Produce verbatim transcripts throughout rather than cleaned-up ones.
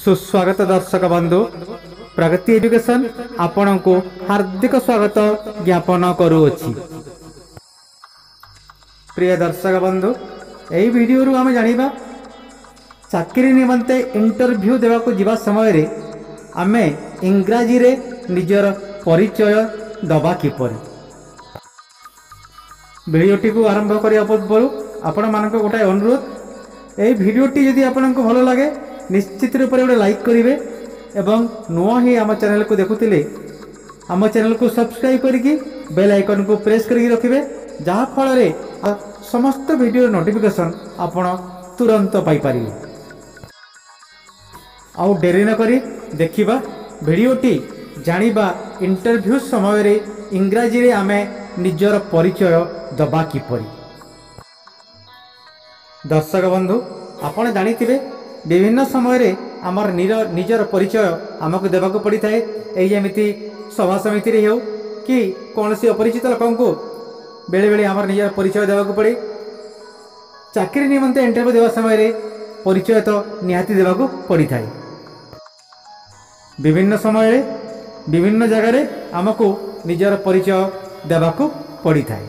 सुस्वागत दर्शक बंधु प्रगति एजुकेशन आपण को हार्दिक स्वागत ज्ञापन करुअछि। प्रिय दर्शक बंधु यही वीडियो रु आम जानिबा चाकरी निमंते इंटरव्यू देवा को जीवा समय रे आमे इंग्राजी रे निजर परिचय दबा किपरि। वीडियोटी को आरंभ करिया पूर्व आपण मानक गोटाए अनुरोध, यही वीडियोटी यदि आपण को भल लगे निश्चित रूप से गोटे लाइक करेंगे एवं नुआ ही आम चैनल को देखुले आम चैनल को सब्सक्राइब करके बेल आइकन को प्रेस करके रखिए, जहाँ फल समस्त वीडियो नोटिफिकेशन आपण तुरंत पाइपर। आउ डेरी न करी देखिबा वीडियोटी जानिबा इंटरव्यू समय रे इंग्राजी रे आमे निजर परिचय दबा किपरि। दर्शक बंधु आपण जानिथिबे विभिन्न समय रे आमर निजर परिचय आमको देवा को पड़ी थाए। यही जमीती सभा समिति रे हो कि कौन सी अपरिचित लोकों को बेले बेले आमर निजर परिचय देवा को पड़े। चाकरी निमंते इंटरव्यू देवा समय रे परिचय तो निहाती देवा को पड़ी थाए। विभिन्न समय रे विभिन्न जगह रे आमको निजर परिचय देवा को पड़ी थाए।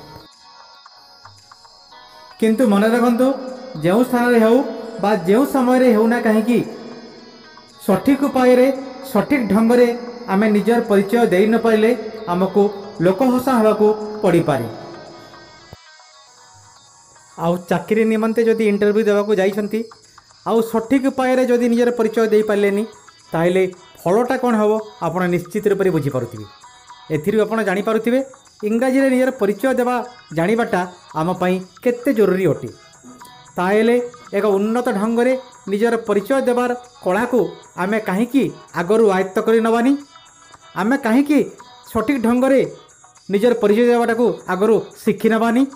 किंतु मन रखंतु जो स्थान रे हो बा जो समय रे होना कहीं सठिक उपाय रे सठिक ढंग रे आमे निजर परिचय दे न पाइले आमको लोकहसा हवा को पड़ी पारे। आउ चाकरी निमंते जदि इंटरव्यू देवा को जाइछंती आउ सठिक उपाय रे जदि निजर परिचय दे पाइलेनी ताइले फलटा कौन हम आपण निश्चित रूप से बुझी पारुथिबे। एथिरु आपण जानि पारुथिबे इंग्राजी रे निजर परिचय देवा जानिबाटा आम पई केते जरूरी अटे। ताइले एक उन्नत ढंग से निजर परिचय देवार कला को आमे कहीं आगरू आयत्त कर नबानी, आमे कहीं सठिक ढंग से निजर परिचय देवाटा को आगरू शिखी नबानी।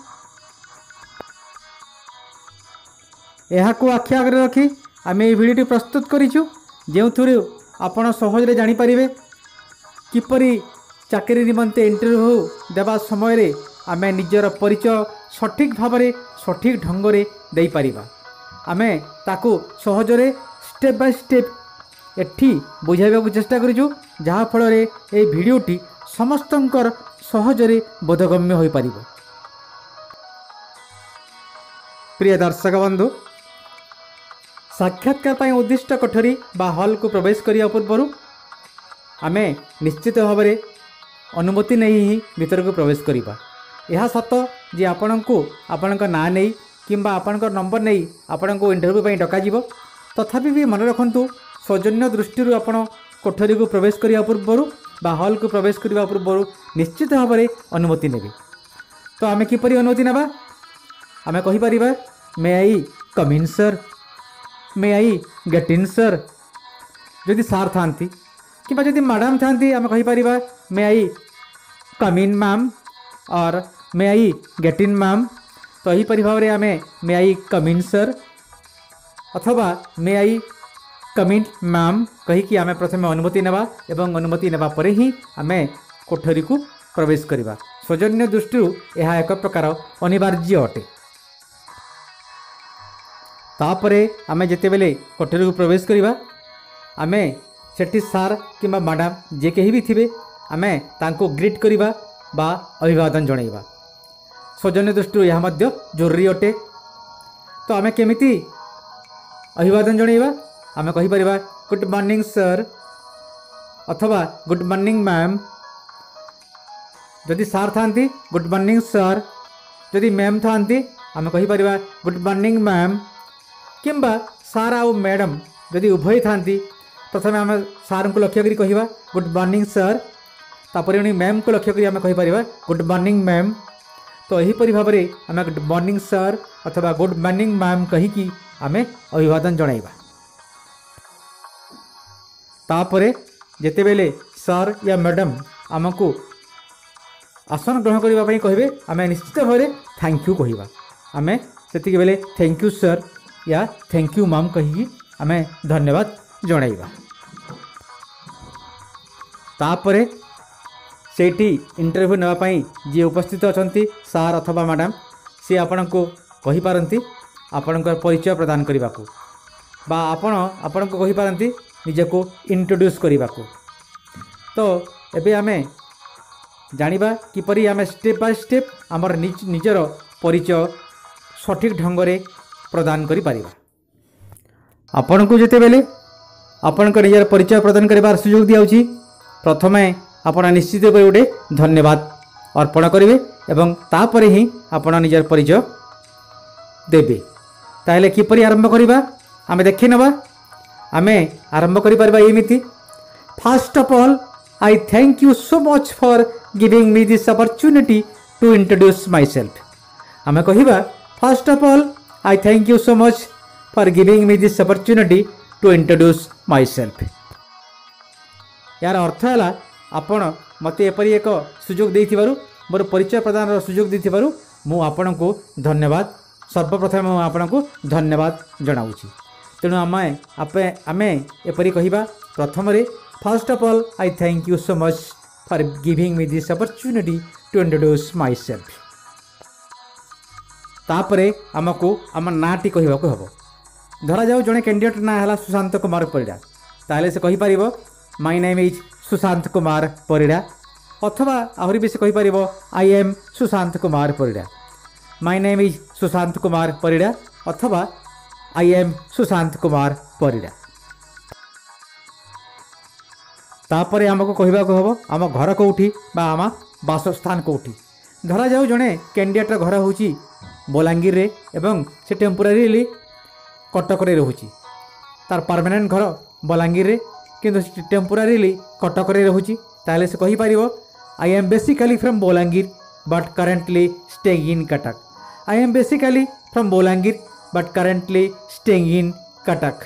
यह को आखि आगे रखी आमे ये वीडियो प्रस्तुत करिछु, जो थुरु आपण सहज जानि परिबे किपरि चाकरी निमंते इंटरव्यू देवा समय रे आमे निजर परिचय सठिक भाव में सठिक ढंग से दे पारिबा। आमे ताकू सहजरे स्टेप बाय स्टेप एठी बुझाइबा को चेष्टा करिछु, जहाँ फल रे ए वीडियोटी समस्तंकर सहजरे बोधगम्य होई पारिबो। प्रिय दर्शक बंधु साक्षात्कार पाई उद्दिष्ट कोठरी बा हॉल को प्रवेश करिया पूर्व आमे निश्चित भाव में अनुमति नहीं ही भीतर को प्रवेश करिबा। यह सत जे आपण को आपण ना नहीं किंबा आपण नंबर नहीं आपण को इंटरव्यू पर डक तथापि भी मन रखु सौजन्य दृष्टि आपण कोठरी को प्रवेश करने पूर्व बा हॉल को प्रवेश करने पूर्व निश्चित भाव में अनुमति ने। तो आम किपरि अनुमति ना आम कहीपर may I come in sir, may I get in sir. जदि सार था कि जदि मैडम था आम कहीपर may I come in ma'am और मे आई गेट इन मैम। तो यहीपरि भाव में आम मे आई कम इन सर अथवा मे आई कम इन मैम कहीकि आम प्रथम अनुमति नेबा एवं अनुमति नेबा परे ही आम कोठरी को प्रवेश करवा। सौजन्य दृष्टि यह एक प्रकार अनिवार्य अटे। तापरे आम जितेबेले कोठरी को प्रवेश करवा आम सेठी सार किंबा मैडम जे कहीं भी थे आम तांको ग्रीट करवा बा अभिवादन जणाइबा। सौजन्य दृष्टि यह जरूरी अटे। तो आम केमिति अभिवादन जणाइबा आम कहीपर गुड मॉर्निंग सर अथवा गुड मॉर्निंग मैम। जदि सार था गुड मॉर्निंग सर, जदि मैम था आम कहीपर गुड मॉर्निंग मैम। किंबा सार आउ मैडम जदि उभय था प्रथम आम सार को लक्ष्य करी कहवा गुड मॉर्निंग सर, तापर उन्हीं मैम को लक्ष्य करी आम कहीपर गुड मॉर्निंग मैम। तो यहीपरि भाव में आम गुड मॉर्निंग सर अथवा गुड मॉर्निंग मैम कहीकि आम अभिवादन जणाइबा। तापरे जेतेबेले सर या मैडम आमको आसन ग्रहण करने कहे आम निश्चित भाव में थैंक यू कहवा। आम से बेले थैंक यू सर या थैंक यू मैम कहीकि आम धन्यवाद जणाइबा। तापरे सेठी इंटरव्यू नापाई जी उपस्थित अच्छा सार अथवा मैडम सी आपण को कही पारती आपण परिचय प्रदान करने को। बा आपण आपण को कहि पारंती निजको इंट्रोड्यूस करने को। तो एबे आमे जानिबा किपरि आमे स्टेप बाय स्टेप आमर निज निजर परिचय सठिक ढंग रे प्रदान करि पारिबा। आपण को जेते बेले आपण को निजर परिचय प्रदान करिबार सुयोग दियाउची प्रथमे आपण निश्चित भाव गोटे धन्यवाद अर्पण करेंगे एवं तापर ही आपण निजर परिचय देबे। ताहले किपरि आरंभ करिबा आमे देखि नबा। आमे आरंभ करि परबा एमिति। First of all I thank you so much for giving me this opportunity to introduce myself. आमे कहिबा first of all I thank you so much for giving me this opportunity to introduce myself. यार अर्थ है आपण मते एपरी एक सुजोग देथिबारु मोर परिचय प्रदान सुजोग देथिबारु मु आपण को धन्यवाद सर्वप्रथम मु आपण को धन्यवाद जनाउछि। तेणु आमे आपे आमे एपरी कहिबा प्रथम रे first of all I thank you so much for giving me this opportunity to introduce myself. तापरे हमको आम नाटी कहबा को हबो। धरा जाऊ जने कैंडिडेट ना हला सुशांत कुमार परिडा ताले से कहि परिबो my name is Sushant Kumar Parida अथवा आहरी बेसी कहि परिबो I am Sushant Kumar Parida. My name is Sushant Kumar Parida अथवा आई एम सुशांत कुमार परिडा। तापरे हमको कहबा को हबो आम घर कोठी बा आम बासस्थान कोठी। धरा जाऊ जने कैंडिडेट घर होची बलांगीर रे एवं से टेम्पोरारीली कटक रे रहुची। तार परमानेंट घर बलांगीर रे किंतु टेम्पोरारीली कटक रे रहुची। ताले से कहि परिबो I am basically from Balangir but currently staying in Cuttack. I am basically from Balangir but currently staying in Cuttack.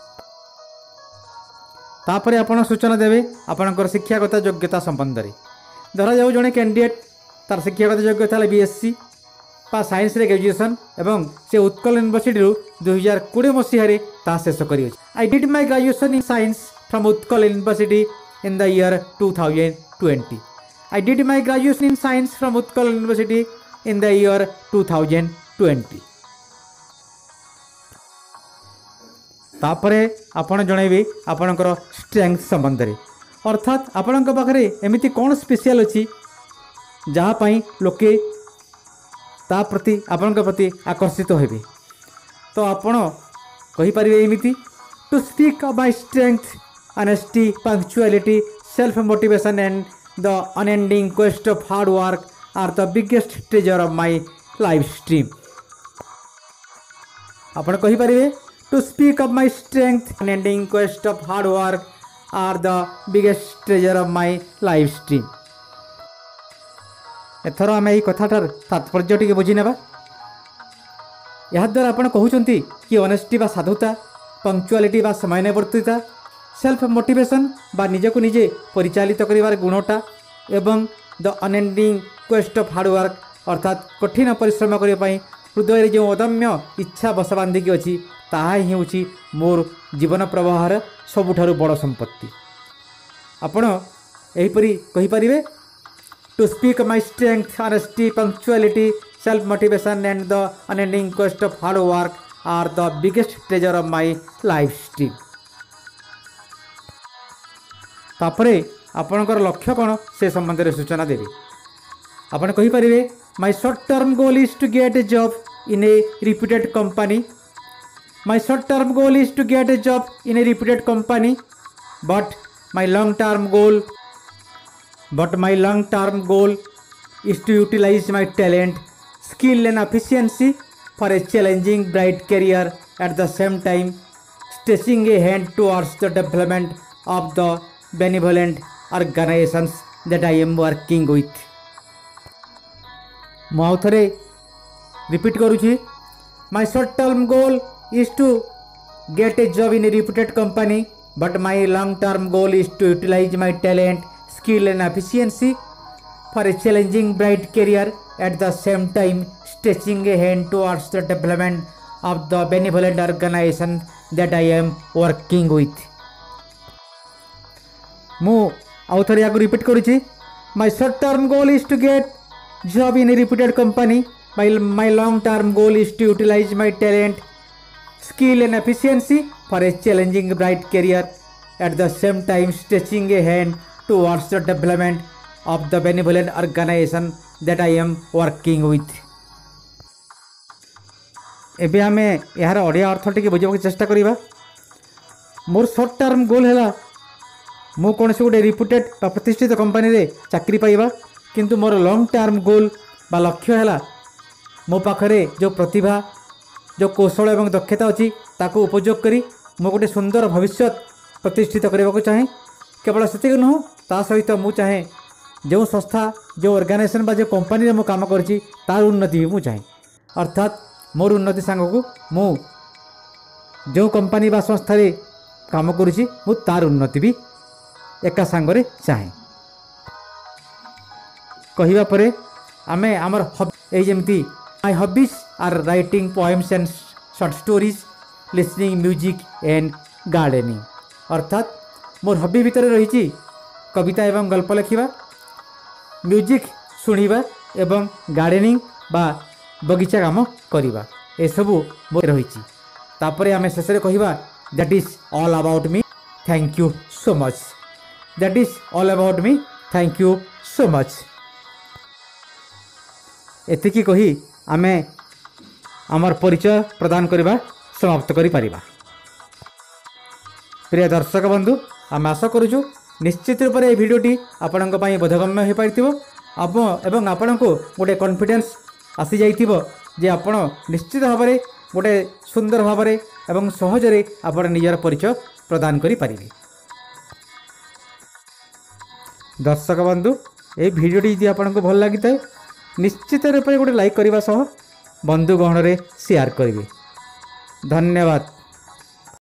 तापरे आपण सूचना देबे आपनकर शिक्षागत योग्यता संबंध रे। धरा जाऊ जने कैंडिडेट तार शिक्षागत योग्यता बीएससी पा साइंस रे ग्रेजुएशन एवं से उत्कल यूनिवर्सिटी रु दो हज़ार बीस मसीह रे ता शेष करी। I did my graduation in science from Utkal university in the year two thousand twenty. I did my graduation in science from Utkal university in the year two thousand twenty. तापरे आपण जणैबे आपणकर स्ट्रेंथ संबंध रे अर्थात आपणक पाखरे एमिति कोन स्पेशल अछि जहा पई लोके ता प्रति आपणक प्रति आकर्षित हेबे। तो आपण कहि परिबे एमिति to speak of my strength honesty punctuality self motivation and the unending quest of hard work are the biggest treasure of my life stream. आपण कहि परिबे to speak of my strength unending quest of hard work are the biggest treasure of my life stream. एथर आम यही कथाटार तात्पर्य T बुझी नेबा। याद्वारा आपण कहउचंती कि ऑनेस्टी बा साधुता पंक्चुअलिटी बा समयनिवर्तिता सेल्फ मोटिवेशन बा निजको निजे परिचालित करिवार गुणटा एवं the unending quest of hard work अर्थात कठिन परिश्रम करने पाई हृदय रे जो अदम्य इच्छा बसा बांधिकी अछि ताहा ही होछि मोर जीवन प्रवाहर सबुठारु बड़ संपत्ति। आपण एहीपरि कहि परिबे to speak my strength honesty punctuality self motivation and the unending quest of hard work are the biggest treasure of my life stream. तापरे आपणकर लक्ष्य कौन से संबंध में सूचना देबे। आपण कहि परिबे my short term goal is to get a job in a reputed company. My short term goal is to get a job in a reputed company but my long term goal But my long-term goal is to utilize my talent, skill and efficiency for a challenging, bright career at the same time, stretching a hand towards the development of the benevolent organizations that I am working with. ମୁଁ ଆଉ ଥରେ repeat करुछि my short-term goal is to get a job in a reputed company, but my long-term goal is to utilize my talent, skill and efficiency for a challenging bright career at the same time stretching a hand towards the development of the benevolent organization that I am working with. मु आउ थरे याको repeat करूची my short term goal is to get job in a reputed company, while my long term goal is to utilize my talent, skill and efficiency for a challenging bright career, at the same time stretching a hand towards the development of the benevolent organization that I am working with. एबे आमे यार ओडिया अर्थ टिके बुझाक चेष्टा करिबा। मोर short term गोल है मु कौन से गोटे रिप्यूटेड बा प्रतिष्ठित कंपनी रे चाकरी पाइबा, किंतु मोर लॉन्ग टर्म गोल बा लक्ष्य है मो पाखरे जो प्रतिभा जो कौशल एवं दक्षता अच्छी ताको उपयोग करी मु गोटे सुंदर भविष्य प्रतिष्ठित करने को चाहे। केवल से नुह ता सहित मु चाहे जो संस्था जो ऑर्गेनाइजेशन बा जो कंपनी मु काम करछि तार उन्नति भी मु चाहे। अर्थात मोर उन्नति सांग को मु जो कंपनी बा संस्था रे काम करुछि मु तार उन्नति भी एका सांगरे चाहे। कहिबा परे आमे आमर ए जेमती my hobbies are writing poems and short stories, listening music and gardening. अर्थात मोर हॉबी भितर रही कविता एवं गल्प लिखा, म्यूजिक शुणा एवं गार्डनिंग बा बगीचा काम करवा ए सबू मोर रही। तापरे आमे शेष रे कहिबा that is all about me, thank you so much. That is all about me, thank you so much. एतिकी कही आमे आमर परिचय प्रदान करवा समाप्त करि परिबा। प्रिय दर्शक बंधु, आम आशा करूँ निश्चित रूप से भिडियोटी आपण बोधगम्य हो पारिथिबो एवं आपण को गोटे कॉन्फिडेंस आसी जाइथिबो जे आपण निश्चित भाव में गोटे सुंदर भाव में एवं सहजरे आपण निजर परिचय प्रदान करि परिबे। दर्शक बंधु, ये भिडियोटी यदि आपण को भल लगी थाए निश्चित रूप से गोटे लाइक करने सह बंधु गहन में शेयर करेंगे। धन्यवाद।